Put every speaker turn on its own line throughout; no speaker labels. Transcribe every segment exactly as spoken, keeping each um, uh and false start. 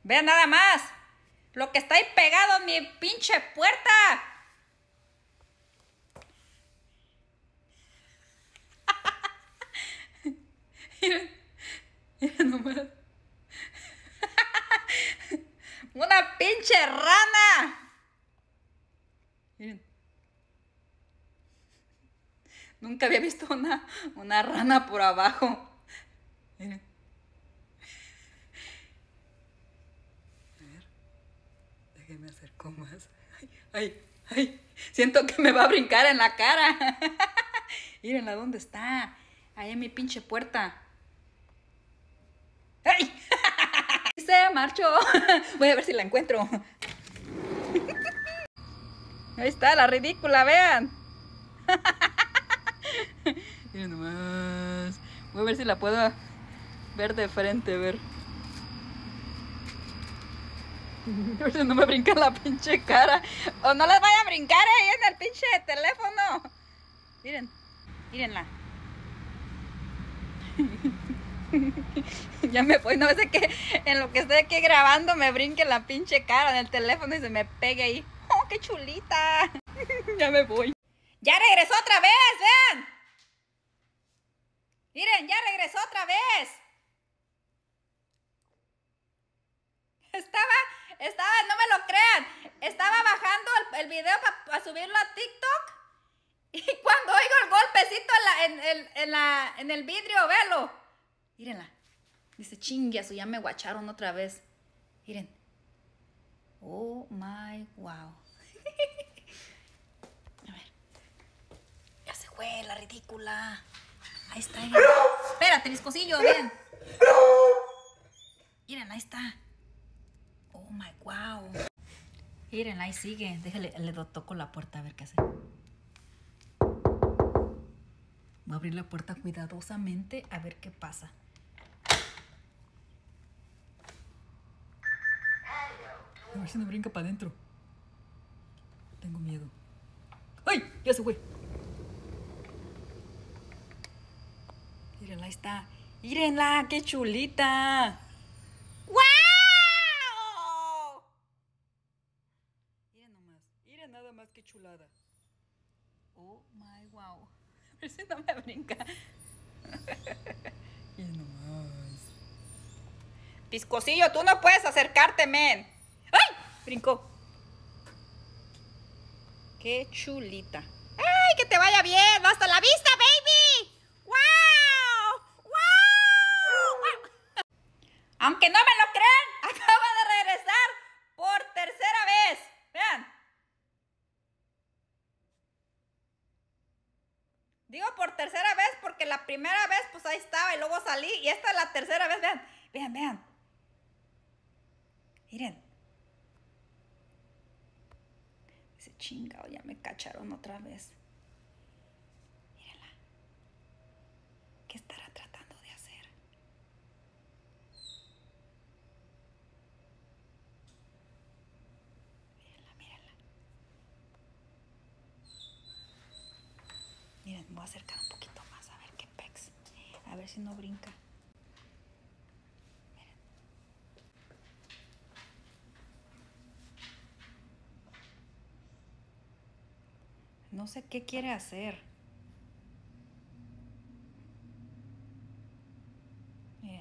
Vean nada más. Lo que está ahí pegado en mi pinche puerta. Miren. Miren nomás. Una pinche rana. Miren. Nunca había visto una, una rana por abajo. Miren. A ver. Déjenme acerco más. Ay, ay, ay. Siento que me va a brincar en la cara. Mírenla, ¿dónde está? Ahí en mi pinche puerta. ¡Ay! Se marchó. Voy a ver si la encuentro. Ahí está, la ridícula, vean. Miren nomás. Voy a ver si la puedo ver de frente, a ver. A ver si no me brinca la pinche cara. O no les vaya a brincar ahí en el pinche teléfono. Miren, mírenla. Ya me voy, no sé que en lo que estoy aquí grabando me brinque la pinche cara en el teléfono y se me pegue ahí. ¡Oh, qué chulita! Ya me voy. ¡Ya regresó otra vez! ¡Vean! Miren, ya regresó otra vez. Estaba, estaba, no me lo crean. Estaba bajando el, el video para pa subirlo a TikTok. Y cuando oigo el golpecito en, la, en, el, en, la, en el vidrio, véalo. Mírenla. Dice, chingueazo, ya me guacharon otra vez. Miren. Oh my wow. A ver. Ya se fue la ridícula. Ahí está. Miren. Espérate, viscosillo, ven. Miren, ahí está. Oh my wow. Miren, ahí sigue. Déjale, le toco la puerta a ver qué hace. Voy a abrir la puerta cuidadosamente a ver qué pasa. A ver si no brinca para adentro. Tengo miedo. ¡Ay! Ya se fue. Mírenla, ahí está. Mírenla, qué chulita. ¡Wow! Miren nomás. Miren nada más qué chulada. Oh my wow. A ver si no me brinca. Miren nomás. Piscosillo, tú no puedes acercarte, men. ¡Ay! Brincó. Qué chulita. ¡Ay, que te vaya bien! ¡Hasta la vista, baby! ¡Wow! ¡Wow! Aunque no me lo crean, acaba de regresar por tercera vez. Vean. Digo por tercera vez porque la primera vez pues ahí estaba y luego salí. Y esta es la tercera vez, vean. Vean, vean. Miren. Dice, chingado, ya me cacharon otra vez. Mírenla. ¿Qué estará tratando de hacer? Mírenla, mírenla. Miren, me voy a acercar un poquito más a ver qué pex. A ver si no brinca. Miren. No sé qué quiere hacer. Miren.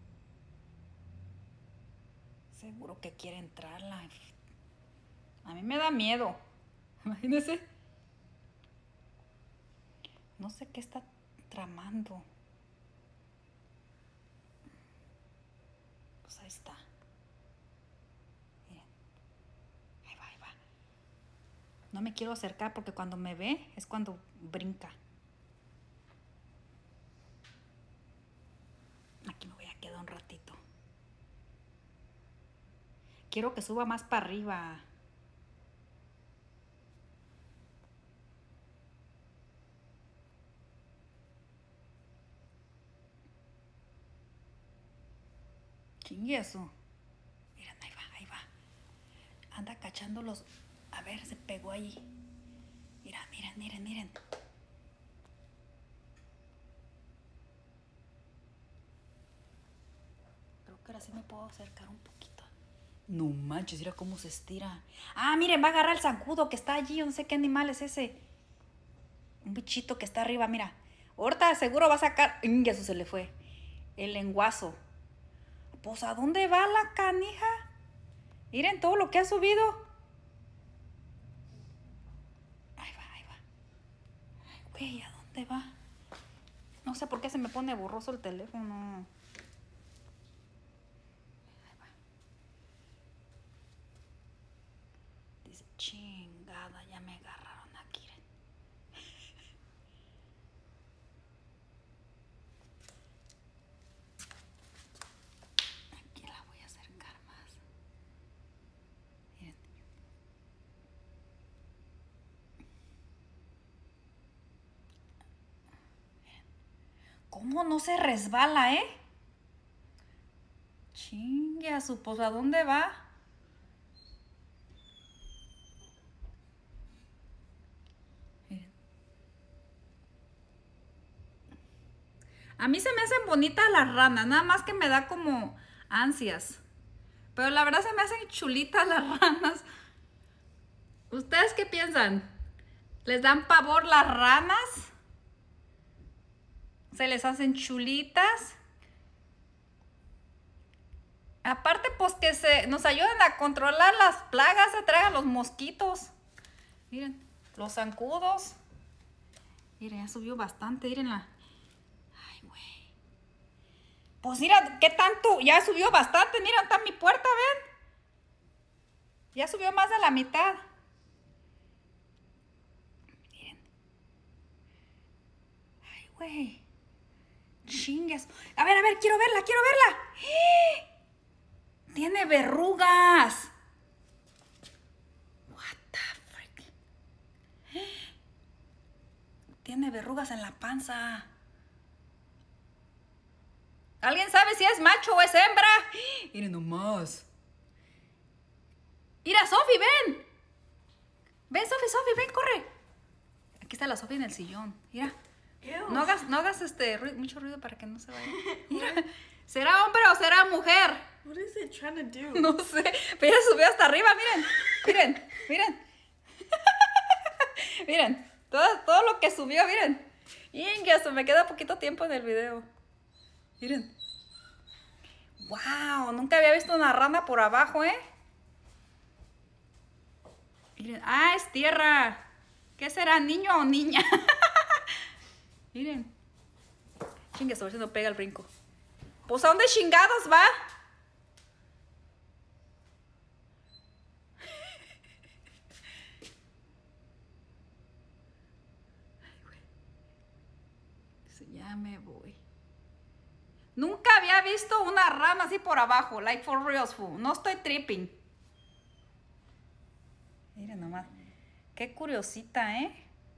Seguro que quiere entrarla. A mí me da miedo. Imagínense. No sé qué está tramando. Pues ahí está. Miren. Ahí va, ahí va. No me quiero acercar porque cuando me ve es cuando brinca. Aquí me voy a quedar un ratito. Quiero que suba más para arriba. Chingue eso. Miren, ahí va, ahí va. Anda cachando los... A ver, se pegó ahí. Mira, miren, miren, miren. Creo que ahora sí me puedo acercar un poquito. No manches, mira cómo se estira. Ah, miren, va a agarrar el zancudo que está allí. No sé qué animal es ese. Un bichito que está arriba, mira. Ahorita seguro va a sacar... ¡Ing! Eso se le fue. El lenguazo. Pues, ¿a dónde va la canija? Miren todo lo que ha subido. Ahí va, ahí va. Ay, güey, ¿a dónde va? No sé por qué se me pone borroso el teléfono. Ahí va. Dice, chingada, ya me agarraron aquí. Aquí la voy a acercar más. Miren. ¿Cómo no se resbala, eh? Chingue a su, pues, ¿a dónde va? Miren. A mí se me hacen bonitas las ranas, nada más que me da como ansias. Pero la verdad se me hacen chulitas las ranas. ¿Ustedes qué piensan? ¿Les dan pavor las ranas? ¿Se les hacen chulitas? Aparte, pues que se nos ayudan a controlar las plagas, se tragan los mosquitos. Miren, los zancudos. Miren, ya subió bastante, mírenla. Ay, güey. Pues mira, ¿qué tanto? Ya subió bastante, mira, está mi puerta, ¿ven? Ya subió más de la mitad. Miren. Ay, güey. Chingas. A ver, a ver, quiero verla, quiero verla. ¡Eh! Tiene verrugas. What the frick. ¡Eh! Tiene verrugas en la panza. ¿Alguien sabe si es macho o es hembra? ¡Eh! Miren nomás. Mira, Sofi, ven. Ven, Sofi, Sofi, ven, corre. Aquí está la Sofi en el sillón. Mira.
Ew.
No hagas, no hagas este ruido, mucho ruido para que no se vaya. Mira. ¿Será hombre o será mujer?
What is it trying to do?
No sé. Pero ella subió hasta arriba, miren. Miren, miren. Miren. Todo, todo lo que subió, miren. Inga, me queda poquito tiempo en el video. Miren. Wow, nunca había visto una rana por abajo, ¿eh? Miren. Ah, es tierra. ¿Qué será, niño o niña? Miren. Chingue, a ver si no pega el brinco. Pues, ¿a dónde chingados va? Ay, güey. Dice, ya me voy. Nunca había visto una rana así por abajo. Like for real, fool. No estoy tripping. Miren nomás. Qué curiosita, ¿eh?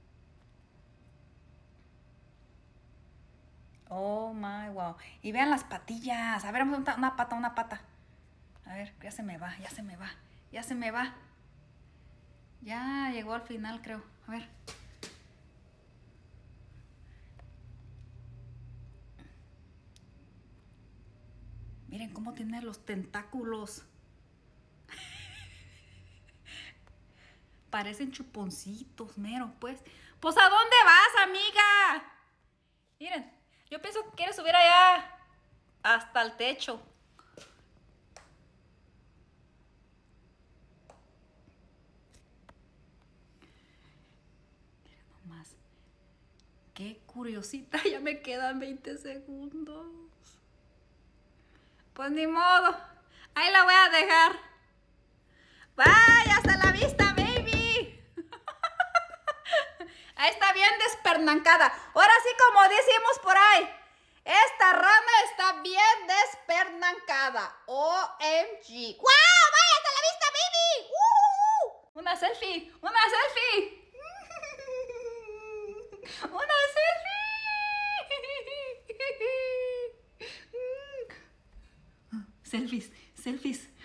Oh my wow. Y vean las patillas. A ver, vamos a una pata, una pata. A ver, ya se me va, ya se me va. Ya se me va. Ya llegó al final, creo. A ver. Miren cómo tiene los tentáculos. Parecen chuponcitos, mero, pues. Pues, ¿a dónde vas, amiga? Miren, yo pienso que quiere subir allá hasta el techo. Miren nomás. Qué curiosita, ya me quedan veinte segundos. Pues ni modo. Ahí la voy a dejar. Bye, hasta la vista, baby. Ahí está bien despernancada. Ahora sí, como decimos por ahí, esta rana está bien despernancada. O M G. ¡Wow! ¡Vaya, hasta la vista, baby! ¡Uh! Una selfie, una selfie. Una selfie. Selfies, selfies.